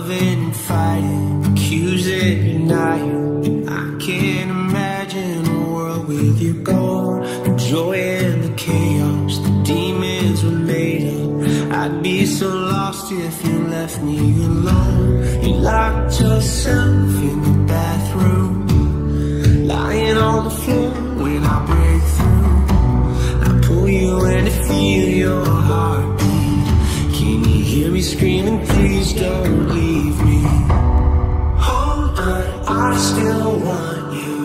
loving and fighting, accusing, denying. I can't imagine a world with you gone. The joy and the chaos, the demons were made up. I'd be so lost if you left me alone. You locked yourself in the bathroom, lying on the floor when I break through. I pull you in to feel your heartbeat. Can you hear me screaming, please don't leave me? Hold on, I still want you.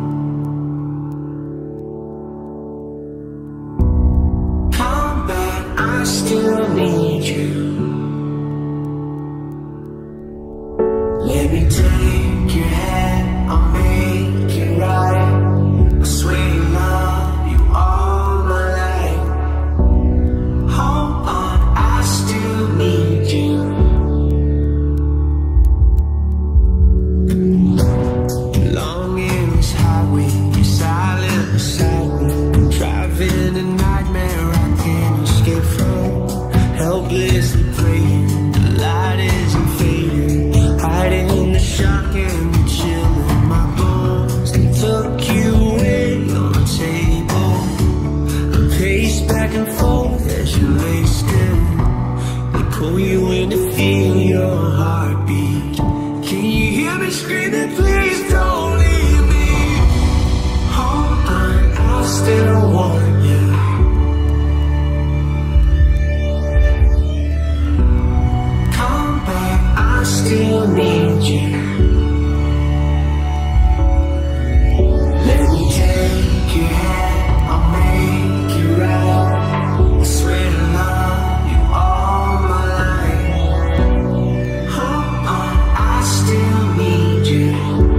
Come back, I still need you. Let me take your hand, I'll make it right. I swear to love you all my life. Hold on, I still need you. Long in this highway, you're silent beside me. Driving a nightmare I can't escape from. Helplessly praying, the light isn't fading. Hiding in the shock and the chill in my bones. They took you away on the table. I pace back and forth as you lay still. They pull you in to feel your heartbeat. Can you hear me screaming, please don't leave me? Hold on, I still want you. Come back, I still need you. Let me take your hand, I'll make it right. I swear to love you all my life. Hold on, I still need you.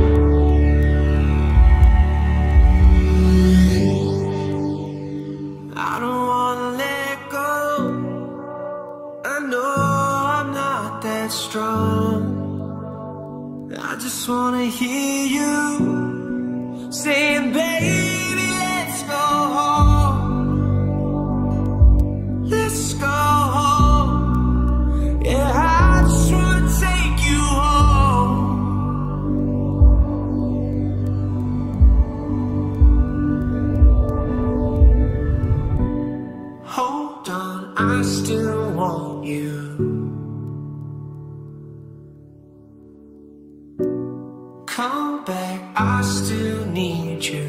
I don't wanna let go. I know I'm not that strong. I just wanna hear you saying, baby, let's go home. Let's go home. Yeah, I just wanna take you home. Hold on, I still want you. Come back, I still need you.